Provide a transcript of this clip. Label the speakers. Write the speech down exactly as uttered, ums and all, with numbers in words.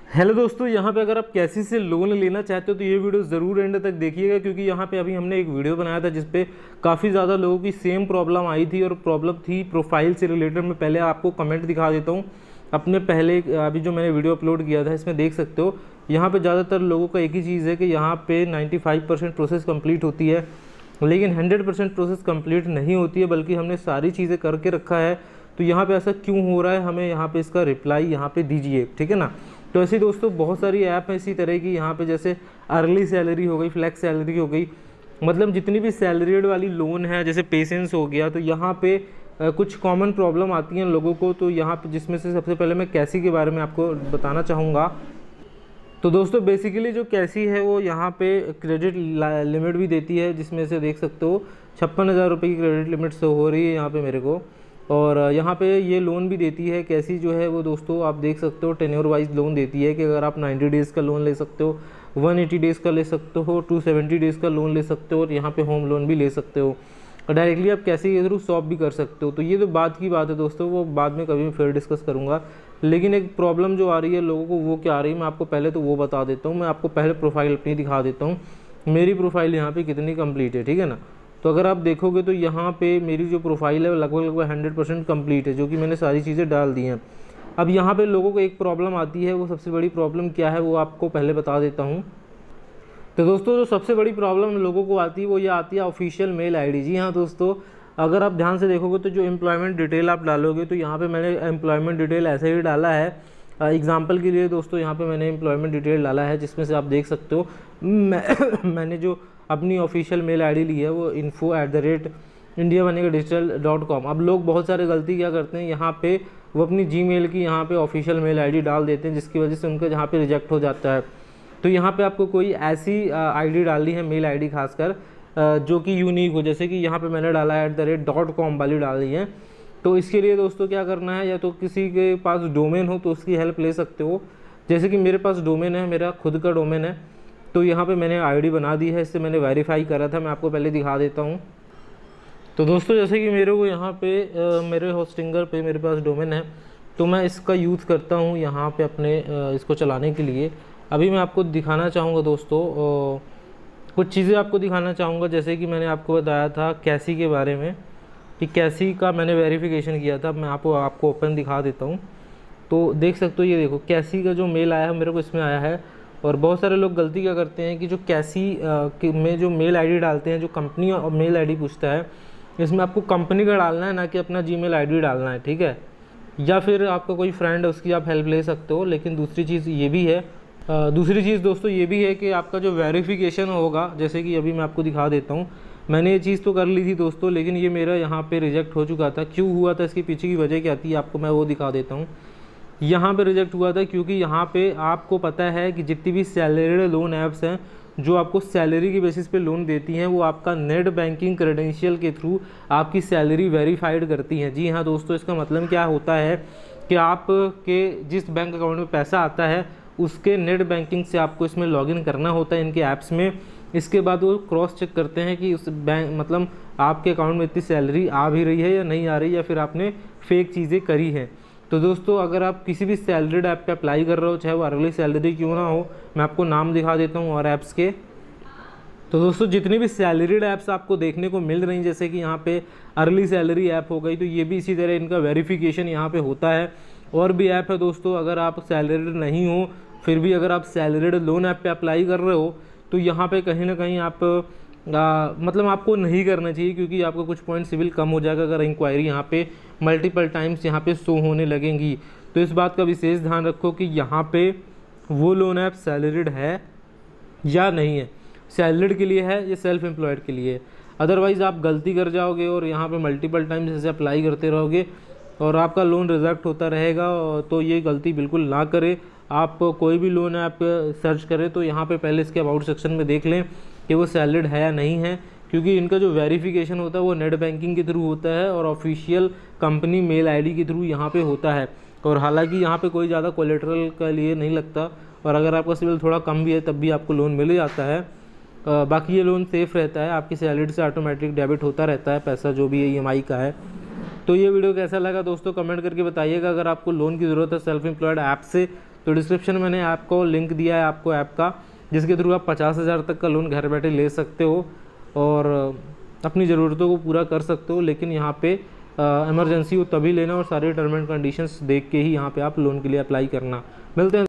Speaker 1: Hello दोस्तों, यहाँ पे अगर आप कैसी से लोन लेना चाहते हो तो ये वीडियो ज़रूर एंड तक देखिएगा, क्योंकि यहाँ पे अभी हमने एक वीडियो बनाया था जिसपे काफ़ी ज़्यादा लोगों की सेम प्रॉब्लम आई थी और प्रॉब्लम थी प्रोफाइल से रिलेटेड। मैं पहले आपको कमेंट दिखा देता हूँ अपने पहले अभी जो मैंने वीडियो अपलोड किया था, इसमें देख सकते हो। यहाँ पर ज़्यादातर लोगों का एक ही चीज़ है कि यहाँ पर ninety five percent process complete होती है, लेकिन हंड्रेड परसेंट प्रोसेस कंप्लीट नहीं होती है, बल्कि हमने सारी चीज़ें करके रखा है। तो यहाँ पे ऐसा क्यों हो रहा है, हमें यहाँ पे इसका रिप्लाई यहाँ पे दीजिए, ठीक है ना। तो ऐसे दोस्तों बहुत सारी ऐप है इसी तरह की, यहाँ पे जैसे अर्ली सैलरी हो गई, फ्लैक्स सैलरी हो गई, मतलब जितनी भी सैलरीड वाली लोन है, जैसे पेशेंस हो गया, तो यहाँ पे कुछ कॉमन प्रॉब्लम आती हैं लोगों को। तो यहाँ पे जिसमें से सबसे पहले मैं कैसी के बारे में आपको बताना चाहूँगा। तो दोस्तों बेसिकली जो कैसी है वो यहाँ पे क्रेडिट लिमिट भी देती है, जिसमें से देख सकते हो छप्पन हज़ार रुपये की क्रेडिट लिमिट से हो रही है यहाँ पे मेरे को। और यहाँ पे ये लोन भी देती है कैसी जो है वो दोस्तों आप देख सकते हो टेन्योर वाइज लोन देती है कि अगर आप नाइन्टी डेज़ का लोन ले सकते हो, वन एटी डेज़ का ले सकते हो, टू सेवेंटी डेज़ का लोन ले सकते हो, और यहाँ पे होम लोन भी ले सकते हो, और डायरेक्टली आप कैसे के थ्रू शॉप भी कर सकते हो। तो ये तो बात की बात है दोस्तों, वो बाद में कभी फिर डिस्कस करूँगा। लेकिन एक प्रॉब्लम जो आ रही है लोगों को वो क्या आ रही है, मैं आपको पहले तो वो बता देता हूँ। मैं आपको पहले प्रोफाइल अपनी दिखा देता हूँ, मेरी प्रोफाइल यहाँ पे कितनी कंप्लीट है, ठीक है ना। तो अगर आप देखोगे तो यहाँ पे मेरी जो प्रोफाइल है वो लगभग लगभग हंड्रेड परसेंट कम्प्लीट है, जो कि मैंने सारी चीज़ें डाल दी हैं। अब यहाँ पे लोगों को एक प्रॉब्लम आती है, वो सबसे बड़ी प्रॉब्लम क्या है वो आपको पहले बता देता हूँ। तो दोस्तों जो सबसे बड़ी प्रॉब्लम लोगों को आती है वो ये आती है ऑफिशियल मेल आईडी। जी हाँ दोस्तों, अगर आप ध्यान से देखोगे तो जो एम्प्लॉयमेंट डिटेल आप डालोगे, तो यहाँ पे मैंने एम्प्लॉयमेंट डिटेल ऐसे ही डाला है। एग्जांपल के लिए दोस्तों यहाँ पे मैंने एम्प्लॉयमेंट डिटेल डाला है, जिसमें से आप देख सकते हो मैं मैंने जो अपनी ऑफिशियल मेल आईडी ली है वो info at the rate India बनेगा डिजिटल डॉट कॉम। अब लोग बहुत सारे गलती क्या करते हैं, यहाँ पे वो अपनी जी मेल की यहाँ पे ऑफिशियल मेल आई डी डाल देते हैं, जिसकी वजह से उनका यहाँ पे रिजेक्ट हो जाता है। तो यहाँ पे आपको कोई ऐसी आईडी डालनी है, मेल आईडी खासकर जो कि यूनिक हो, जैसे कि यहाँ पे मैंने डाला है at the rate dot com वाली डाली है। तो इसके लिए दोस्तों क्या करना है, या तो किसी के पास डोमेन हो तो उसकी हेल्प ले सकते हो। जैसे कि मेरे पास डोमेन है, मेरा खुद का डोमेन है, तो यहाँ पे मैंने आईडी बना दी है, इससे मैंने वेरीफाई करा था। मैं आपको पहले दिखा देता हूँ। तो दोस्तों जैसे कि मेरे को यहाँ पे आ, मेरे होस्टिंगर पे मेरे पास डोमेन है, तो मैं इसका यूज़ करता हूँ यहाँ पे अपने आ, इसको चलाने के लिए। अभी मैं आपको दिखाना चाहूँगा दोस्तों, आ, कुछ चीज़ें आपको दिखाना चाहूँगा। जैसे कि मैंने आपको बताया था कैसी के बारे में कि कैसी का मैंने वेरिफिकेशन किया था। मैं आपको आपको ओपन दिखा देता हूँ। तो देख सकते हो, ये देखो कैसी का जो मेल आया है मेरे को इसमें आया है। और बहुत सारे लोग गलती क्या करते हैं कि जो कैसी में जो मेल आईडी डालते हैं, जो कंपनी और मेल आईडी पूछता है, इसमें आपको कंपनी का डालना है, ना कि अपना जीमेल आईडी डालना है, ठीक है। या फिर आपका कोई फ्रेंड है उसकी आप हेल्प ले सकते हो। लेकिन दूसरी चीज़ ये भी है, दूसरी चीज़ दोस्तों ये भी है कि आपका जो वेरिफिकेशन होगा, जैसे कि अभी मैं आपको दिखा देता हूँ। मैंने ये चीज़ तो कर ली थी दोस्तों, लेकिन ये मेरा यहाँ पे रिजेक्ट हो चुका था। क्यों हुआ था, इसके पीछे की वजह क्या थी, आपको मैं वो दिखा देता हूँ। यहाँ पे रिजेक्ट हुआ था क्योंकि यहाँ पे आपको पता है कि जितनी भी सैलरीड लोन ऐप्स हैं जो आपको सैलरी की बेसिस पे लोन देती हैं, वो आपका नेट बैंकिंग क्रेडेंशियल के थ्रू आपकी सैलरी वेरीफाइड करती हैं। जी हाँ दोस्तों, इसका मतलब क्या होता है कि आपके जिस बैंक अकाउंट में पैसा आता है उसके नेट बैंकिंग से आपको इसमें लॉगिन करना होता है इनके ऐप्स में। इसके बाद वो क्रॉस चेक करते हैं कि उस बैंक मतलब आपके अकाउंट में इतनी सैलरी आ भी रही है या नहीं आ रही, या फिर आपने फेक चीज़ें करी हैं। तो दोस्तों अगर आप किसी भी सैलरीड ऐप पे अप्लाई कर रहे हो, चाहे वो अर्ली सैलरी क्यों ना हो, मैं आपको नाम दिखा देता हूँ और ऐप्स के। तो दोस्तों जितनी भी सैलरीड ऐप्स आपको देखने को मिल रही हैं, जैसे कि यहाँ पे अर्ली सैलरी ऐप हो गई, तो ये भी इसी तरह इनका वेरिफिकेशन यहाँ पे होता है। और भी ऐप है दोस्तों, अगर आप सैलरीड नहीं हो फिर भी अगर आप सैलरीड लोन ऐप पे अप्लाई कर रहे हो, तो यहाँ पे कहीं ना कहीं आप आ, मतलब आपको नहीं करना चाहिए, क्योंकि आपका कुछ पॉइंट सिविल कम हो जाएगा अगर इंक्वायरी यहाँ पे मल्टीपल टाइम्स यहाँ पे शो होने लगेंगी। तो इस बात का विशेष ध्यान रखो कि यहाँ पे वो लोन ऐप सैलरीड है या नहीं है, सैलरीड के लिए है या सेल्फ एम्प्लॉयड के लिए। अदरवाइज़ आप गलती कर जाओगे और यहाँ पे मल्टीपल टाइम्स ऐसे अप्लाई करते रहोगे और आपका लोन रिजेक्ट होता रहेगा। तो ये गलती बिल्कुल ना करें। आप कोई भी लोन ऐप सर्च करें तो यहाँ पे पहले इसके अबाउट सेक्शन में देख लें कि वो सैलरीड है या नहीं है, क्योंकि इनका जो वेरिफिकेशन होता है वो नेट बैंकिंग के थ्रू होता है और ऑफिशियल कंपनी मेल आईडी के थ्रू यहाँ पे होता है। और हालांकि यहाँ पे कोई ज़्यादा कोलेटरल के लिए नहीं लगता, और अगर आपका सिविल थोड़ा कम भी है तब भी आपको लोन मिल जाता है। बाकी ये लोन सेफ़ रहता है, आपकी सैलरी से ऑटोमेटिक डेबिट होता रहता है पैसा जो भी है ई एम आई का है। तो ये वीडियो कैसा लगा दोस्तों कमेंट करके बताइएगा। अगर आपको लोन की ज़रूरत है सेल्फ एम्प्लॉयड ऐप से तो तो डिस्क्रिप्शन में मैंने आपको लिंक दिया है आपको ऐप का, जिसके थ्रू आप पचास हज़ार तक का लोन घर बैठे ले सकते हो और अपनी ज़रूरतों को पूरा कर सकते हो। लेकिन यहाँ पे इमरजेंसी हो तभी लेना और सारे टर्म एंड कंडीशंस देख के ही यहाँ पे आप लोन के लिए अप्लाई करना। मिलते हैं।